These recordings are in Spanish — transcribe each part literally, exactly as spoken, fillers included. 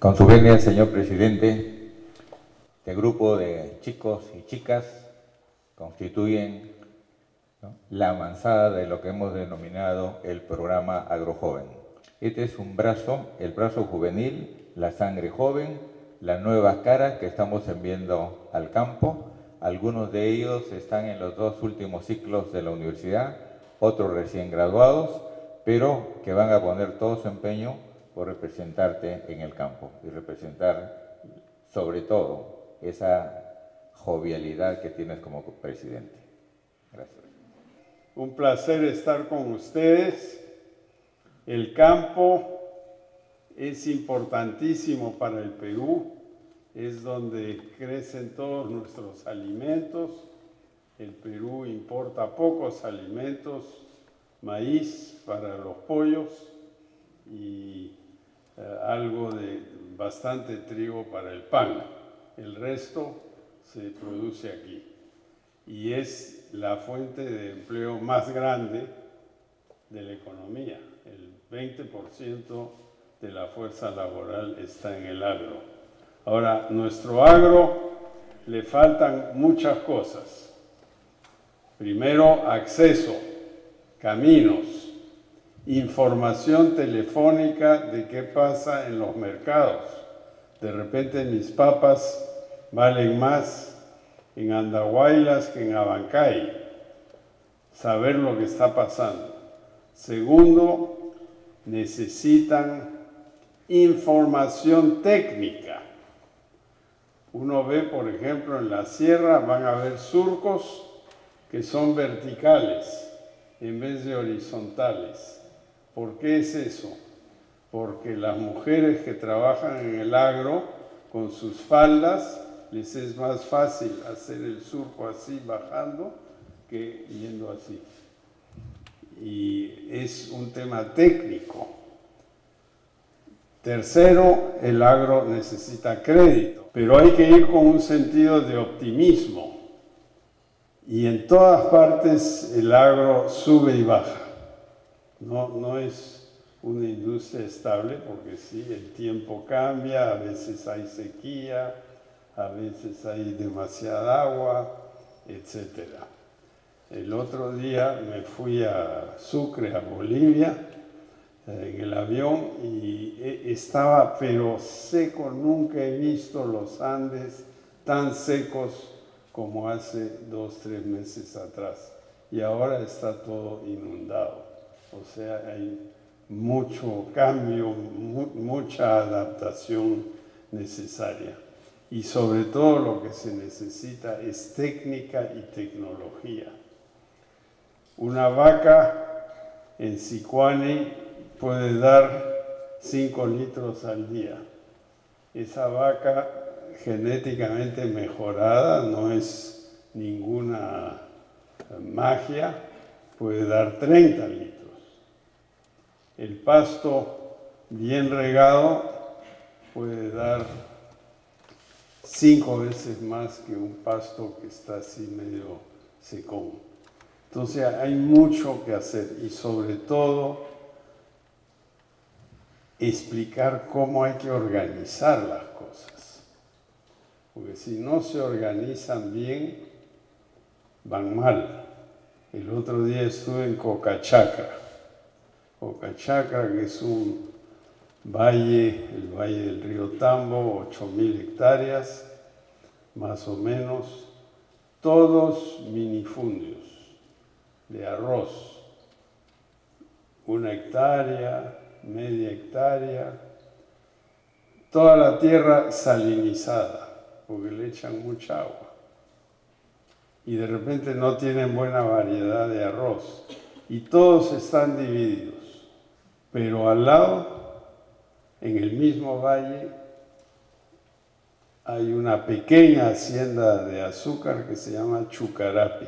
Con su venia, señor presidente, este grupo de chicos y chicas constituyen, ¿no?, la avanzada de lo que hemos denominado el programa Agrojoven. Este es un brazo, el brazo juvenil, la sangre joven, las nuevas caras que estamos enviando al campo. Algunos de ellos están en los dos últimos ciclos de la universidad, otros recién graduados, pero que van a poner todo su empeño por representarte en el campo y representar sobre todo esa jovialidad que tienes como presidente. Gracias. Un placer estar con ustedes. El campo es importantísimo para el Perú, es donde crecen todos nuestros alimentos. El Perú importa pocos alimentos, maíz para los pollos y eh, algo de bastante trigo para el pan. El resto se produce aquí y es la fuente de empleo más grande de la economía. El veinte por ciento de la fuerza laboral está en el agro. Ahora, nuestro agro le faltan muchas cosas. Primero, acceso, caminos, información telefónica de qué pasa en los mercados. De repente mis papas valen más en Andahuaylas que en Abancay. Saber lo que está pasando. Segundo, necesitan información técnica. Uno ve, por ejemplo, en la sierra van a haber surcos que son verticales en vez de horizontales. ¿Por qué es eso? Porque las mujeres que trabajan en el agro con sus faldas les es más fácil hacer el surco así bajando que yendo así. Y es un tema técnico. Tercero, el agro necesita crédito, pero hay que ir con un sentido de optimismo. Y en todas partes el agro sube y baja. No, no es una industria estable porque sí, el tiempo cambia, a veces hay sequía, a veces hay demasiada agua, etcétera. El otro día me fui a Sucre, a Bolivia, en el avión y estaba pero seco. Nunca he visto los Andes tan secos como hace dos, tres meses atrás. Y ahora está todo inundado. O sea, hay mucho cambio, mu mucha adaptación necesaria. Y sobre todo lo que se necesita es técnica y tecnología. Una vaca en Sicuani puede dar cinco litros al día. Esa vaca genéticamente mejorada, no es ninguna magia, puede dar treinta litros. El pasto bien regado puede dar cinco veces más que un pasto que está así medio secón. Entonces hay mucho que hacer y sobre todo explicar cómo hay que organizar las cosas. Porque si no se organizan bien, van mal. El otro día estuve en Cocachacra. Cocachacra, que es un valle, el valle del río Tambo, ocho mil hectáreas, más o menos, todos minifundios de arroz. Una hectárea, media hectárea, toda la tierra salinizada, porque le echan mucha agua. Y de repente no tienen buena variedad de arroz. Y todos están divididos. Pero al lado, en el mismo valle, hay una pequeña hacienda de azúcar que se llama Chucarapi.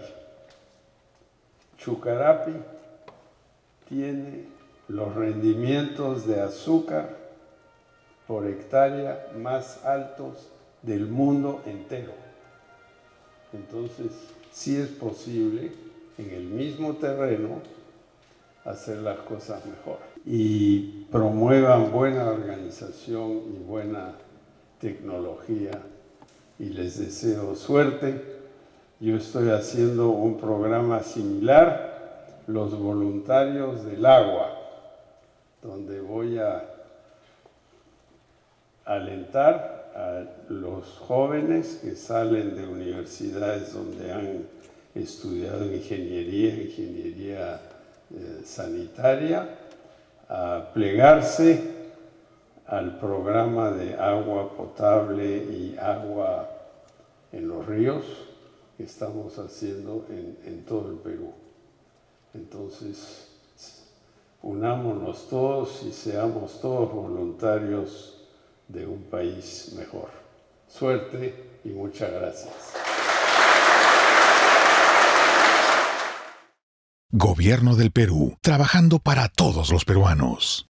Chucarapi tiene los rendimientos de azúcar por hectárea más altos del mundo entero. Entonces, sí es posible en el mismo terreno hacer las cosas mejor. y promuevan buena organización y buena tecnología. Y les deseo suerte. Yo estoy haciendo un programa similar, Los Voluntarios del Agua, donde voy a alentar a los jóvenes que salen de universidades donde han estudiado ingeniería, ingeniería eh, sanitaria, a plegarse al programa de agua potable y agua en los ríos que estamos haciendo en, en todo el Perú. Entonces, unámonos todos y seamos todos voluntarios de un país mejor. Suerte y muchas gracias. Gobierno del Perú, trabajando para todos los peruanos.